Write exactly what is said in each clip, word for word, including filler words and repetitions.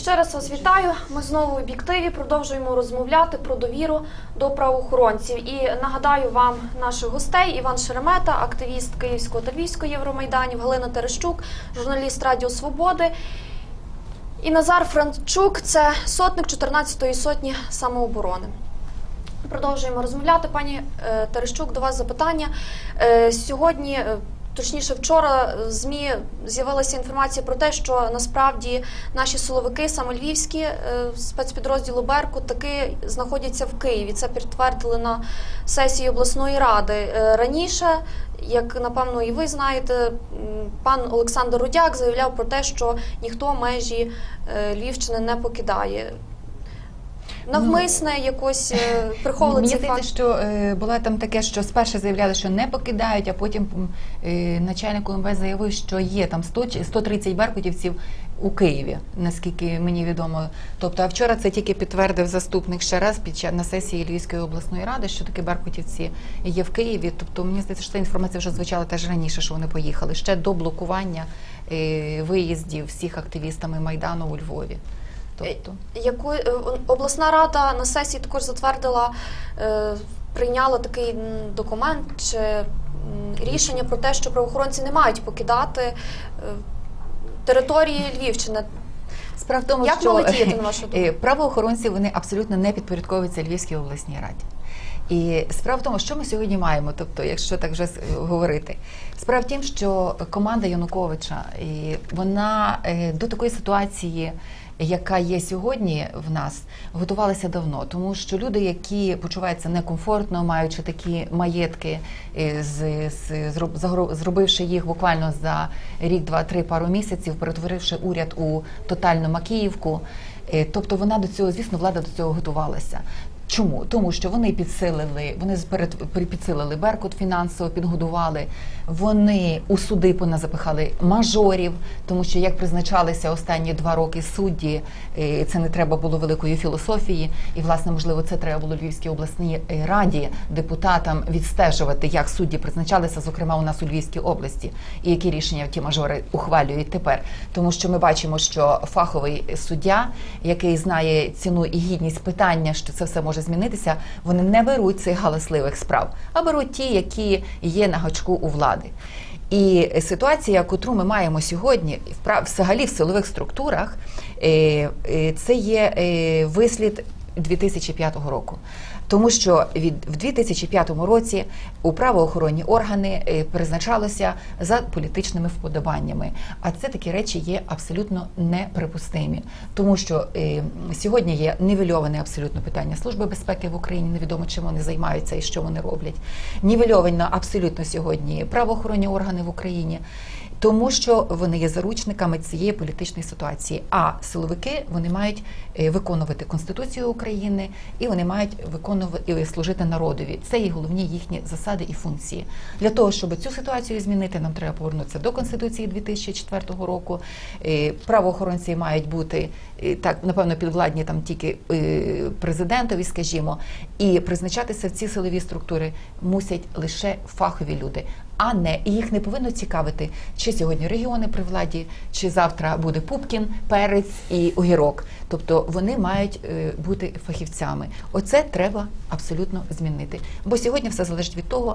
Ще раз вас вітаю. Ми знову в об'єктиві продовжуємо розмовляти про довіру до правоохоронців. І нагадаю вам наших гостей: Іван Шеремета, активіст Київського та Львівського Євромайданів, Галина Терещук, журналіст Радіо Свободи, і Назар Франчук, це сотник чотирнадцятої сотні самооборони. Продовжуємо розмовляти. Пані Терещук, до вас запитання. Сьогодні, точніше вчора, в ЗМІ з'явилася інформація про те, що насправді наші силовики, саме львівські спецпідрозділу «Беркут», таки знаходяться в Києві. Це підтвердили на сесії обласної ради. Раніше, як, напевно, і ви знаєте, пан Олександр Рудяк заявляв про те, що ніхто межі Львівщини не покидає. Навмисне ну, якось приховували цей факт? Мені здається, що е, було там таке, що спершу заявляли, що не покидають, а потім е, начальник УМВС заявив, що є там сто, сто тридцять беркутівців у Києві, наскільки мені відомо. Тобто, а вчора це тільки підтвердив заступник ще раз під час, на сесії Львівської обласної ради, що такі беркутівці є в Києві. Тобто, мені здається, що ця інформація вже звучала теж раніше, що вони поїхали, ще до блокування е, виїздів всіх активістами Майдану у Львові. Тобто. Яку обласна рада на сесії також затвердила, е, прийняла такий документ чи рішення про те, що правоохоронці не мають покидати е, території Львівщини. Справа в тому, Як що мали діяти, на вашу думку? Правоохоронці, вони абсолютно не підпорядковуються Львівській обласній раді. І справа в тому, що ми сьогодні маємо, тобто, якщо так вже говорити. Справа в тім, що команда Януковича, і вона до такої ситуації, яка є сьогодні в нас, готувалися давно. Тому що люди, які почуваються некомфортно, маючи такі маєтки, з, з, зробивши їх буквально за рік, два, три, пару місяців, перетворивши уряд у тотальну Макіївку, тобто вона до цього, звісно, влада до цього готувалася. Чому? Тому що вони підсилили, вони підсилили Беркут фінансово, підгодували, вони у суди поназапихали мажорів, тому що як призначалися останні два роки судді, це не треба було великої філософії, і, власне, можливо, це треба було Львівській обласній раді депутатам відстежувати, як судді призначалися, зокрема у нас у Львівській області, і які рішення ті мажори ухвалюють тепер. Тому що ми бачимо, що фаховий суддя, який знає ціну і гідність питання, що це все може змінитися, вони не беруть цих галасливих справ, а беруть ті, які є на гачку у влади. І ситуація, яку ми маємо сьогодні, взагалі в силових структурах, це є вислід дві тисячі п'ятого року. Тому що від, в дві тисячі п'ятому році у правоохоронні органи е, призначалося за політичними вподобаннями. А це такі речі є абсолютно неприпустимі. Тому що е, сьогодні є нівельоване абсолютно питання Служби безпеки в Україні, невідомо чим вони займаються і що вони роблять. Нівельовано абсолютно сьогодні правоохоронні органи в Україні. Тому що вони є заручниками цієї політичної ситуації. А силовики, вони мають виконувати Конституцію України, і вони мають виконувати і служити народові. Це є головні їхні засади і функції. Для того, щоб цю ситуацію змінити, нам треба повернутися до Конституції дві тисячі четвертого року. Правоохоронці мають бути, так, напевно, підвладні там тільки президентові, скажімо, і призначатися в ці силові структури мусять лише фахові люди. А не, і їх не повинно цікавити, чи сьогодні регіони при владі, чи завтра буде Пупкін, Перець і Огірок. Тобто вони мають е, бути фахівцями. Оце треба абсолютно змінити. Бо сьогодні все залежить від того,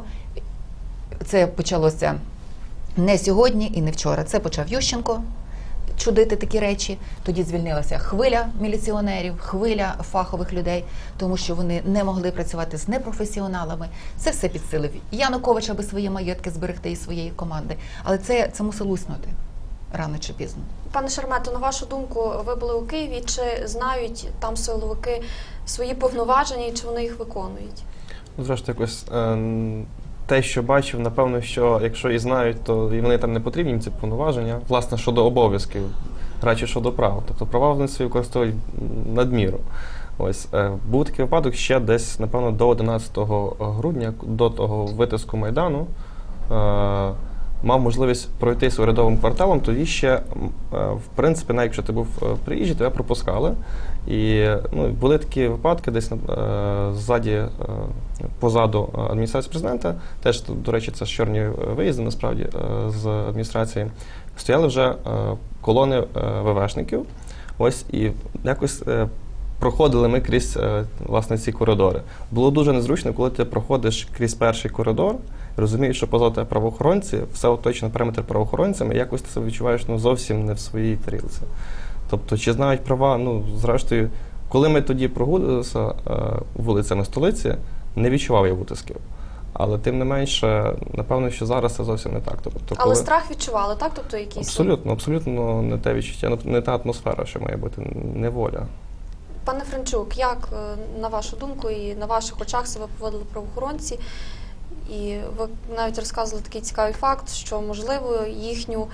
це почалося не сьогодні і не вчора. Це почав Ющенко чудити такі речі, тоді звільнилася хвиля міліціонерів, хвиля фахових людей, тому що вони не могли працювати з непрофесіоналами. Це все підсилив Янукович, аби свої маєтки зберегти і своєї команди. Але це, це мусило луснути рано чи пізно. Пане Шеремето, на вашу думку, ви були у Києві, чи знають там силовики свої повноваження і чи вони їх виконують? Зрештою, якось е те, що бачив, напевно, що якщо і знають, то і вони там не потрібні, їм ці повноваження. Власне, щодо обов'язків, радше щодо прав. Тобто права вони свої використовують надміру. Ось, е, був такий випадок ще десь, напевно, до одинадцятого грудня, до того витиску Майдану, е, мав можливість пройтись урядовим кварталом, тоді ще, е, в принципі, навіть якщо ти був приїжджий, тебе пропускали. І ну, були такі випадки десь е, ззаді, е, позаду адміністрації президента, теж, до речі, це чорні виїзди, насправді, е, з адміністрації, стояли вже е, колони е, ВВшників. Ось і якось е, проходили ми крізь е, власне ці коридори. Було дуже незручно, коли ти проходиш крізь перший коридор, розумієш, що позаду тебе правоохоронці, все оточено периметр правоохоронцями, і якось ти себе відчуваєш ну, зовсім не в своїй тарілці. Тобто, чи знають права, ну, зрештою, коли ми тоді прогулювалися е, вулицями столиці, не відчував я утисків. Але тим не менше, напевно, що зараз це зовсім не так. Тобто, Але коли... страх відчували, так? Тобто якісь... Абсолютно, абсолютно не те відчуття, не та атмосфера, що має бути, неволя. Пане Франчук, як, на вашу думку, і на ваших очах себе поводили правоохоронці? І ви навіть розказували такий цікавий факт, що, можливо, їхню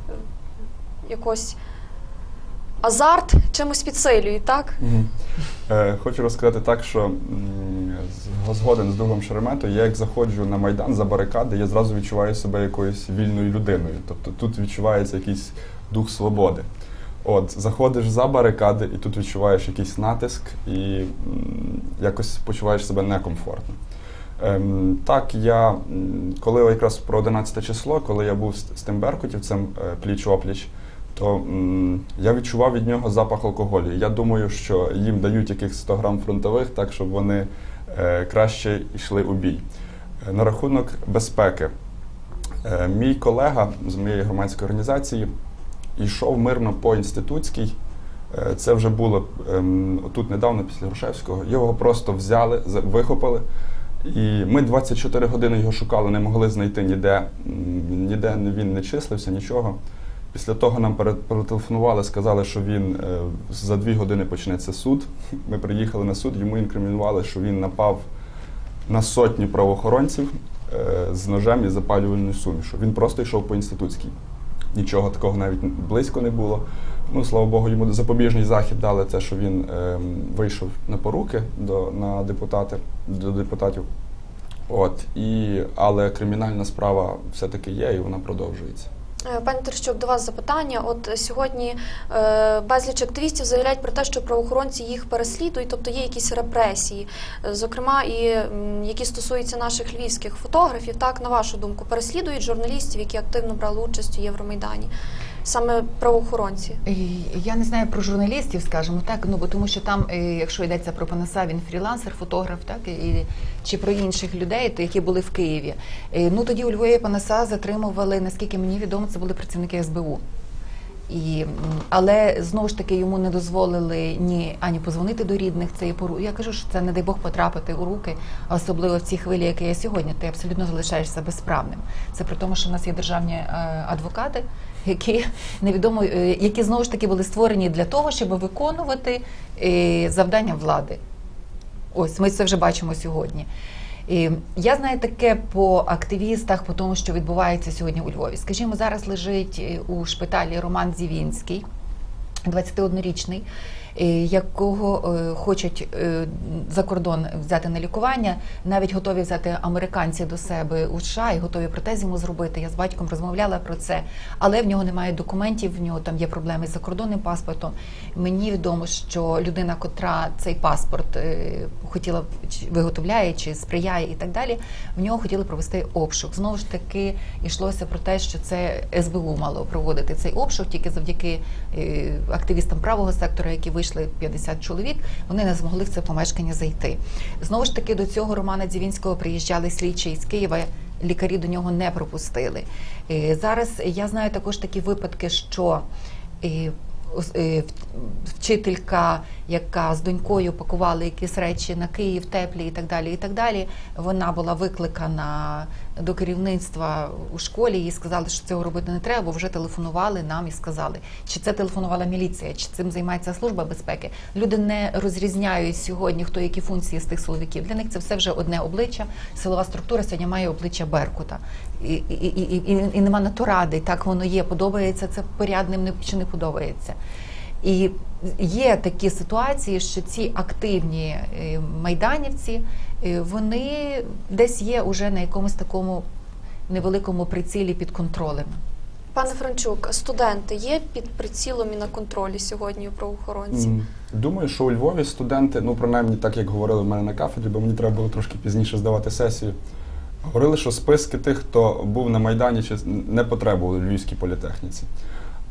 якось азарт чимось підсилюють, так? Угу. Е, хочу розказати так, що м, згоден з другом Шереметою, я як заходжу на Майдан за барикади, я зразу відчуваю себе якоюсь вільною людиною. Тобто тут відчувається якийсь дух свободи. От, заходиш за барикади і тут відчуваєш якийсь натиск і м, якось почуваєш себе некомфортно. Ем, так, я, м, коли якраз про одинадцяте число, коли я був з, з тим беркутівцем е, пліч-опліч, то м, я відчував від нього запах алкоголю. Я думаю, що їм дають якихось сто грам фронтових, так, щоб вони е, краще йшли у бій. Е, на рахунок безпеки. Е, мій колега з моєї громадської організації йшов мирно по Інститутській. Е, це вже було е, тут недавно, після Грушевського. Його просто взяли, вихопили. І ми двадцять чотири години його шукали, не могли знайти ніде. Ніде він не числився, нічого. Після того нам перетелефонували, сказали, що він е, за дві години почнеться суд. Ми приїхали на суд, йому інкримінували, що він напав на сотні правоохоронців е, з ножем і запалювальною сумішю. Він просто йшов по Інститутській. Нічого такого навіть близько не було. Ну, слава Богу, йому запобіжний захід дали те, що він е, вийшов на поруки до, на депутати, до депутатів. От, і, але кримінальна справа все-таки є і вона продовжується. Пане Терещук, до вас запитання. От сьогодні е, безліч активістів заявляють про те, що правоохоронці їх переслідують, тобто є якісь репресії, зокрема і м, які стосуються наших львівських фотографів. Так, на вашу думку, переслідують журналістів, які активно брали участь у Євромайдані? Саме правоохоронці? Я не знаю про журналістів, скажімо так, ну бо тому що там, якщо йдеться про Панаса, він фрілансер, фотограф, так, і, чи про інших людей, то які були в Києві. Ну тоді у Львові Панаса затримували, наскільки мені відомо, це були працівники ес бе у. І, але знову ж таки йому не дозволили ні ані позвонити до рідних. Це є пору. Я кажу, що це не дай Бог потрапити у руки, а особливо в цій хвилі, яка є сьогодні. Ти абсолютно залишаєшся безправним. Це при тому, що в нас є державні адвокати, які невідомо, які знову ж таки були створені для того, щоб виконувати завдання влади. Ось ми це вже бачимо сьогодні. І я знаю таке по активістах, по тому, що відбувається сьогодні у Львові. Скажімо, зараз лежить у шпиталі Роман Зівінський, двадцятиоднорічний, якого хочуть за кордон взяти на лікування, навіть готові взяти американці до себе у США і готові протез йому зробити. Я з батьком розмовляла про це, але в нього немає документів, в нього там є проблеми з закордонним паспортом. Мені відомо, що людина, котра цей паспорт хотіла, виготовляє чи сприяє і так далі, в нього хотіли провести обшук. Знову ж таки, йшлося про те, що це ес бе у мало проводити цей обшук, тільки завдяки активістам правого сектора, які вийшли п'ятдесят чоловік, вони не змогли в це помешкання зайти. Знову ж таки, до цього Романа Дзівінського приїжджали слідчі з Києва, лікарі до нього не пропустили. Зараз я знаю також такі випадки, що вчителька, яка з донькою пакували якісь речі на Київ, теплі і так далі, і так далі, вона була викликана до керівництва у школі, їй сказали, що цього робити не треба, бо вже телефонували нам і сказали. Чи це телефонувала міліція, чи цим займається Служба безпеки. Люди не розрізняють сьогодні, хто які функції з тих силовиків. Для них це все вже одне обличчя. Силова структура сьогодні має обличчя Беркута. І, і, і, і, і нема на то ради, так воно є, подобається це порядним чи не подобається. І є такі ситуації, що ці активні майданівці, вони десь є уже на якомусь такому невеликому прицілі під контролем. Пане Франчук, студенти є під прицілом і на контролі сьогодні у правоохоронців? Думаю, що у Львові студенти, ну принаймні так, як говорили в мене на кафедрі, бо мені треба було трошки пізніше здавати сесію, говорили, що списки тих, хто був на Майдані, чи не потребували в Львівській політехніці.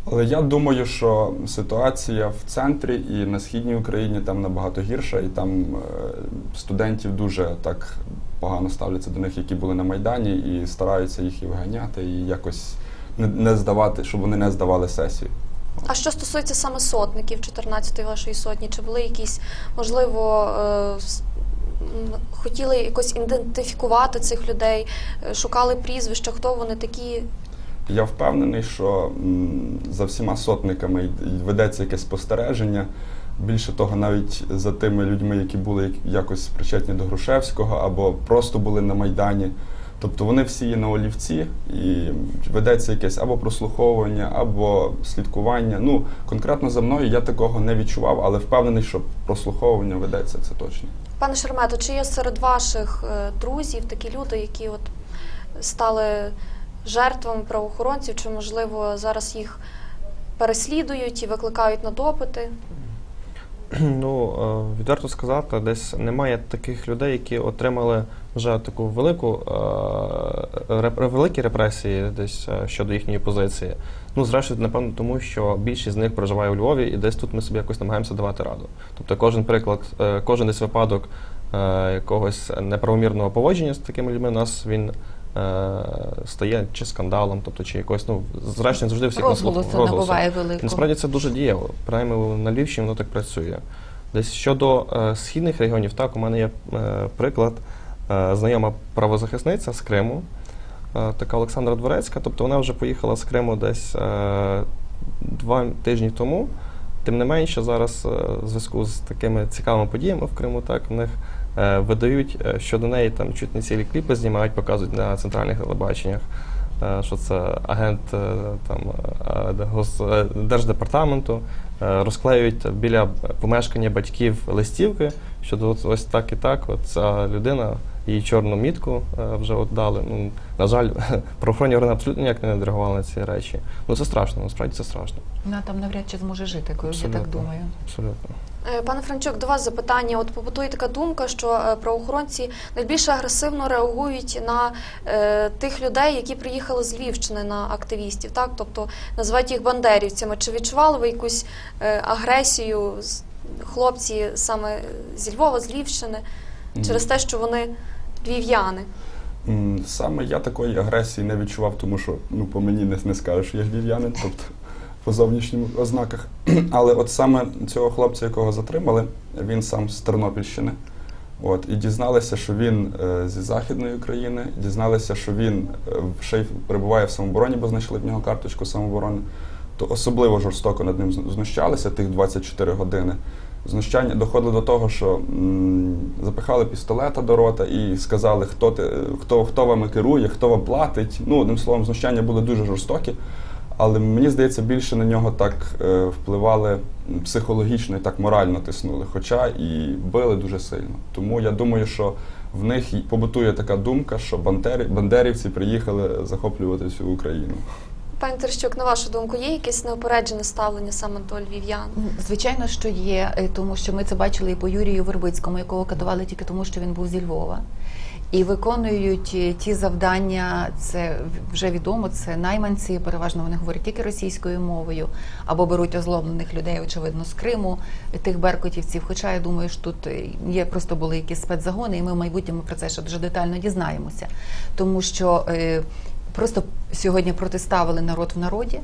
Але я думаю, що ситуація в центрі і на східній Україні там набагато гірша, і там е, студентів дуже так погано ставляться до них, які були на Майдані, і стараються їх і виганяти, і якось не, не здавати, щоб вони не здавали сесію. А що стосується саме сотників чотирнадцятої вашої сотні, чи були якісь, можливо, е, с- м, хотіли якось ідентифікувати цих людей, е, шукали прізвища, хто вони такі? Я впевнений, що м, за всіма сотниками й- й ведеться якесь спостереження. Більше того, навіть за тими людьми, які були як- якось причетні до Грушевського або просто були на Майдані. Тобто вони всі є на олівці, і ведеться якесь або прослуховування, або слідкування. Ну, конкретно за мною я такого не відчував, але впевнений, що прослуховування ведеться, це точно. Пане Шеремето, чи є серед ваших е, друзів такі люди, які от стали жертвами правоохоронців, чи, можливо, зараз їх переслідують і викликають на допити? Ну, е, відверто сказати, десь немає таких людей, які отримали вже таку велику, е, реп- великі репресії десь е, щодо їхньої позиції. Ну, зрештою, напевно, тому що більшість з них проживає у Львові, і десь тут ми собі якось намагаємося давати раду. Тобто кожен приклад, е, кожен десь випадок е, якогось неправомірного поводження з такими людьми у нас він е, стає чи скандалом, тобто чи якось, ну, зрештою, завжди всіх на слуху. Розголосу набуває великого. Насправді це дуже дієво. Принаймні на Львівщині воно так працює. Десь щодо е, східних регіонів, так, у мене є е, приклад, е, знайома правозахисниця з Криму, е, така Олександра Дворецька, тобто вона вже поїхала з Криму десь е, два тижні тому. Тим не менше, зараз е, в зв'язку з такими цікавими подіями в Криму, так, в них е, видають, е, щодо неї там чуть не цілі кліпи знімають, показують на центральних телебаченнях, е, що це агент е, там, е, гос, е, Держдепартаменту, е, розклеюють біля помешкання батьків листівки, що от ось так і так, от ця людина, їй чорну мітку е, вже от дали. Ну, на жаль, правоохоронні органи абсолютно ніяк не відреагували на ці речі. Ну це страшно, насправді це страшно. Вона там навряд чи зможе жити, я так Абсолютно. думаю. Абсолютно. Е, Пане Франчук, до вас запитання. От побутує така думка, що е, правоохоронці найбільше агресивно реагують на е, тих людей, які приїхали з Львівщини, на активістів, так? Тобто називають їх бандерівцями. Чи відчували ви якусь е, агресію, з- хлопці саме зі Львова, з Львівщини, через те, що вони львів'яни? М, Саме я такої агресії не відчував, тому що ну, по мені не, не скажеш, що я львів'янин, тобто по зовнішніх ознаках. Але от саме цього хлопця, якого затримали, він сам з Тернопільщини. От, і дізналися, що він е, зі Західної України, дізналися, що він е, ще й перебуває в самообороні, бо знайшли в нього карточку самооборони. То особливо жорстоко над ним знущалися тих двадцять чотири години. Знущання доходило до того, що м, запихали пістолета до рота і сказали, хто, ти, хто, хто вами керує, хто вам платить. Ну, одним словом, знущання були дуже жорстокі, але мені здається, більше на нього так е, впливали психологічно і так морально тиснули, хоча і били дуже сильно. Тому я думаю, що в них і побутує така думка, що бандери, бандерівці приїхали захоплювати всю Україну. Пане Терещук, на вашу думку, є якесь неупереджене ставлення саме до львів'ян? Звичайно, що є, е, тому що ми це бачили і по Юрію Вербицькому, якого катували тільки тому, що він був зі Львова. І виконують е, ті завдання, це вже відомо, це найманці, переважно вони говорять тільки російською мовою, або беруть озлоблених людей, очевидно, з Криму, тих беркутівців. Хоча я думаю, що тут е, є просто були якісь спецзагони, і ми в майбутньому про це ще дуже детально дізнаємося. Тому що е, просто сьогодні протиставили народ в народі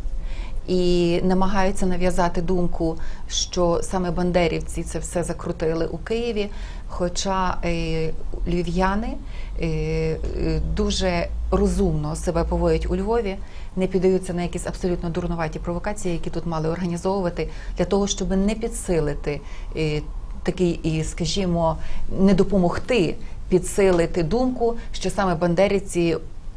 і намагаються нав'язати думку, що саме бандерівці це все закрутили у Києві, хоча е, львів'яни е, е, дуже розумно себе поводять у Львові, не піддаються на якісь абсолютно дурнуваті провокації, які тут мали організовувати, для того, щоб не підсилити е, такий і, скажімо, не допомогти підсилити думку, що саме бандерівці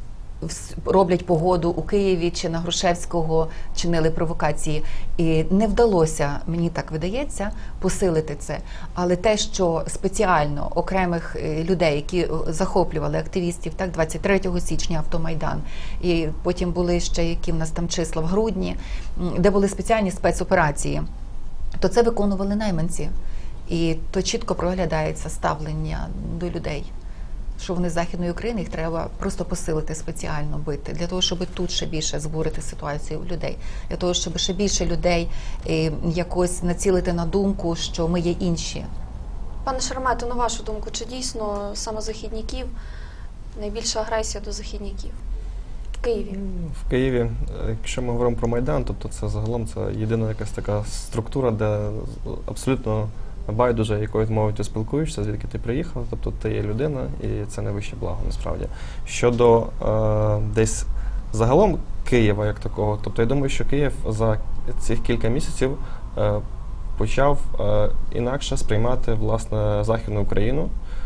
роблять погоду у Києві чи на Грушевського чинили провокації. І не вдалося, мені так видається, посилити це. Але те, що спеціально окремих людей, які захоплювали активістів, так, двадцять третього січня Автомайдан, і потім були ще які в нас там числа в грудні, де були спеціальні спецоперації, то це виконували найманці. І то чітко проглядається ставлення до людей, що вони з Західної України, їх треба просто посилити, спеціально бити, для того, щоб тут ще більше збурити ситуацію у людей, для того, щоб ще більше людей е, якось націлити на думку, що ми є інші. Пане Шеремето, на вашу думку, чи дійсно саме західняків найбільша агресія до західняків в Києві? В Києві, е, якщо ми говоримо про Майдан, тобто це загалом це єдина якась така структура, де абсолютно байдуже, якою мовою ти спілкуєшся, звідки ти приїхав, тобто ти є людина, і це найвище благо, насправді. Щодо е, десь загалом Києва як такого, тобто я думаю, що Київ за цих кілька місяців е, почав е, інакше сприймати, власне, Західну Україну,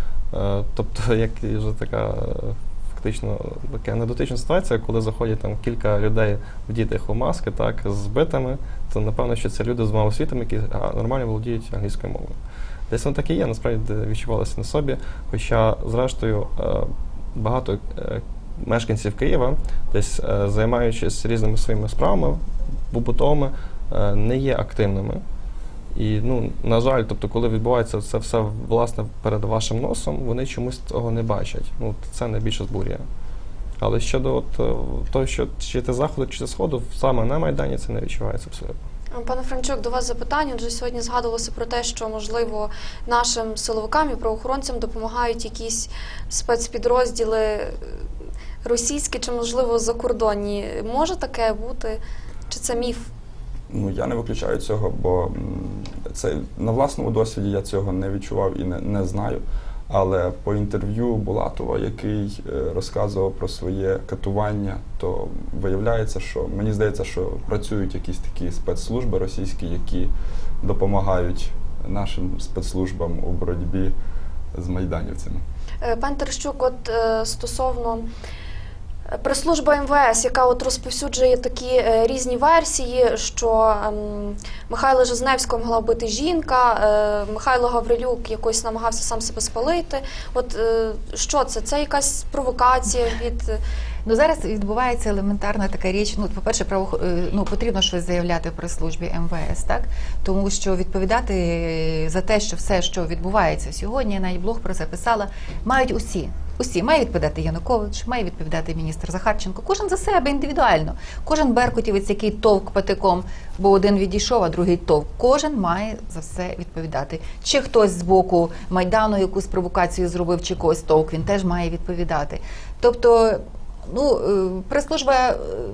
е, тобто як і вже така е, фактично така анекдотична ситуація, коли заходять там кілька людей вдітих у маски, так, з битами, то напевно, що це люди з малосвітами, які а, нормально володіють англійською мовою. Десь воно так і є, насправді відчувалося на собі, хоча, зрештою, е, багато е, мешканців Києва, десь е, займаючись різними своїми справами, побутовими, е, не є активними. І, ну, на жаль, тобто, коли відбувається це все, власне, перед вашим носом, вони чомусь цього не бачать. Ну, це найбільше збурює. Але щодо от, того, що чи це заходу, чи це сходу, саме на Майдані це не відчувається абсолютно. Пане Франчук, до вас запитання. Отже, сьогодні згадувалося про те, що, можливо, нашим силовикам і правоохоронцям допомагають якісь спецпідрозділи російські чи, можливо, закордонні. Може таке бути? Чи це міф? Ну, я не виключаю цього, бо м, це на власному досвіді я цього не відчував і не, не знаю. Але по інтерв'ю Булатова, який е, розказував про своє катування, то виявляється, що мені здається, що працюють якісь такі спецслужби російські, які допомагають нашим спецслужбам у боротьбі з майданівцями. Е, Пан Терещук, от е, стосовно прес-служба ем ве ес, яка от розповсюджує такі е, різні версії, що е, Михайла Жизневського могла вбити жінка, е, Михайло Гаврилюк якось намагався сам себе спалити. От е, що це? Це якась провокація від... Ну, зараз відбувається елементарна така річ. Ну, по-перше, право, ну, потрібно щось заявляти в прес-службі ем ве ес, так? Тому що відповідати за те, що все, що відбувається сьогодні, я навіть блог про це писала, мають усі. Усі. Має відповідати Янукович, має відповідати міністр Захарченко. Кожен за себе індивідуально. Кожен беркутівець, який товк патиком, бо один відійшов, а другий товк. Кожен має за все відповідати. Чи хтось з боку Майдану якусь провокацію зробив, чи когось товк, він теж має відповідати. Тобто, ну, прес-служба,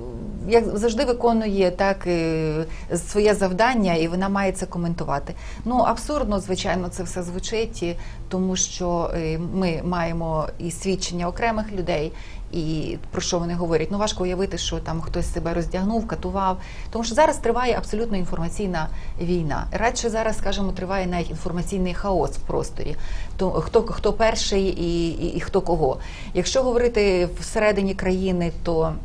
як завжди, виконує так своє завдання, і вона має це коментувати. Ну, абсурдно, звичайно, це все звучить, тому що ми маємо і свідчення окремих людей, і про що вони говорять. Ну, важко уявити, що там хтось себе роздягнув, катував. Тому що зараз триває абсолютно інформаційна війна. Радше зараз, скажімо, триває навіть інформаційний хаос в просторі. То, хто, хто перший і, і, і хто кого. Якщо говорити всередині країни, то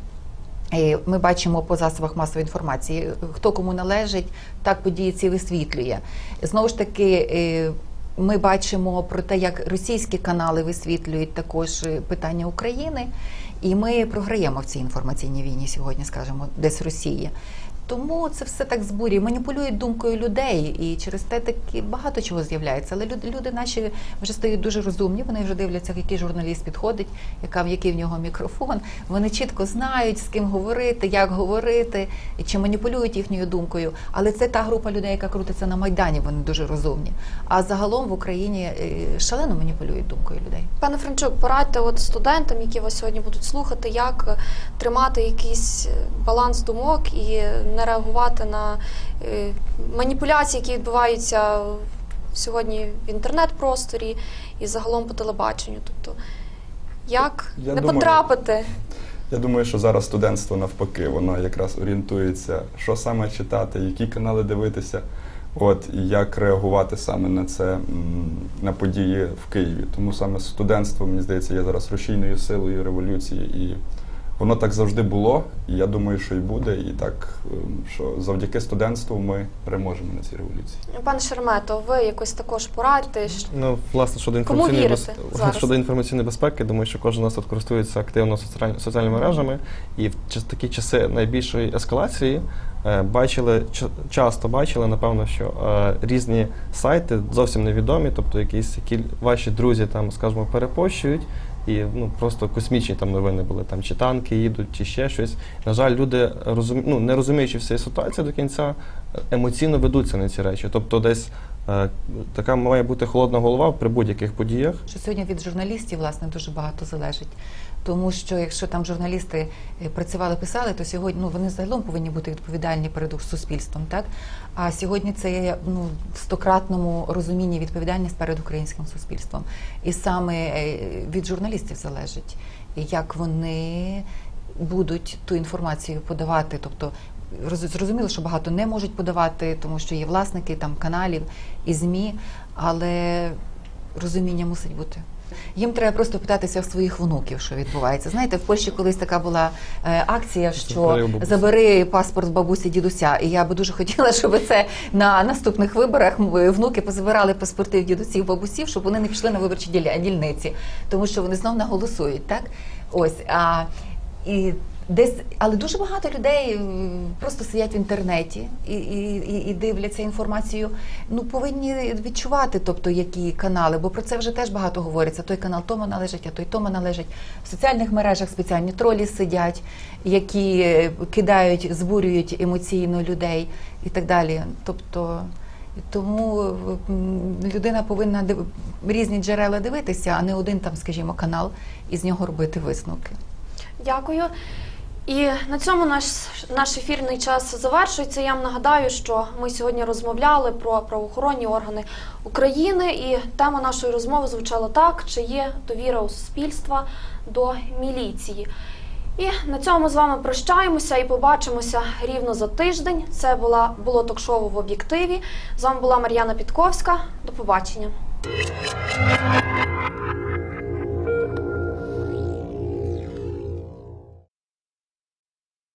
ми бачимо по засобах масової інформації, хто кому належить, так події ці висвітлює. Знову ж таки, ми бачимо про те, як російські канали висвітлюють також питання України, і ми програємо в цій інформаційній війні сьогодні, скажімо, десь Росії. Тому це все так збурює, маніпулюють думкою людей, і через те таки багато чого з'являється. Але люди, люди наші вже стають дуже розумні, вони вже дивляться, який журналіст підходить, яка, який в нього мікрофон. Вони чітко знають, з ким говорити, як говорити, чи маніпулюють їхньою думкою. Але це та група людей, яка крутиться на Майдані, вони дуже розумні. А загалом в Україні шалено маніпулюють думкою людей. Пане Франчук, порадьте от студентам, які вас сьогодні будуть слухати, як тримати якийсь баланс думок і не реагувати на е, маніпуляції, які відбуваються сьогодні в інтернет-просторі і загалом по телебаченню. Тобто, як Я не думаю, потрапити? Я думаю, що зараз студентство навпаки, воно якраз орієнтується, що саме читати, які канали дивитися, от, і як реагувати саме на це, на події в Києві. Тому саме студентство, мені здається, є зараз рушійною силою революції, і воно так завжди було, і я думаю, що і буде, і так, що завдяки студентству ми переможемо на цій революції. Пане Шеремето, ви якось також порадьте? Ну, власне, щодо Кому інформаційної, вірите без... зараз? щодо інформаційної безпеки, думаю, що кожен з нас тут користується активно соціаль... соціальними мережами, і в час- такі часи найбільшої ескалації е, бачили, ч... часто бачили, напевно, що е, різні сайти зовсім невідомі, тобто якісь, які ваші друзі там, скажімо, перепощують, і ну, просто космічні там новини були, там чи танки їдуть, чи ще щось. На жаль, люди, розум... ну, не розуміючи всієї ситуації до кінця, емоційно ведуться на ці речі. Тобто десь е, така має бути холодна голова при будь-яких подіях. Що сьогодні від журналістів, власне, дуже багато залежить. Тому що якщо там журналісти працювали, писали, то сьогодні ну, вони загалом повинні бути відповідальні перед суспільством, так? А сьогодні це є ну, в стократному розумінні відповідальність перед українським суспільством. І саме від журналістів залежить, як вони будуть ту інформацію подавати. Тобто зрозуміло, що багато не можуть подавати, тому що є власники там каналів і ЗМІ, але розуміння мусить бути. Їм треба просто питатися в своїх внуків, що відбувається. Знаєте, в Польщі колись така була е, акція, що забери паспорт бабусі, дідуся. І я би дуже хотіла, щоб це на наступних виборах внуки позабирали паспорти дідусів, бабусів, щоб вони не пішли на виборчі дільниці, тому що вони знов наголосують, так? Ось, а, і десь, але дуже багато людей просто сидять в інтернеті і, і, і дивляться інформацію. Ну, повинні відчувати, тобто, які канали, бо про це вже теж багато говориться. Той канал тому належить, а той тому належить. В соціальних мережах спеціальні тролі сидять, які кидають, збурюють емоційно людей і так далі. Тобто, тому людина повинна див... різні джерела дивитися, а не один там, скажімо, канал і з нього робити висновки. Дякую. І на цьому наш, наш ефірний час завершується. Я вам нагадаю, що ми сьогодні розмовляли про правоохоронні органи України, і тема нашої розмови звучала так: чи є довіра у суспільства до міліції. І на цьому ми з вами прощаємося і побачимося рівно за тиждень. Це була, було ток-шоу «В об'єктиві». З вами була Мар'яна Підковська. До побачення.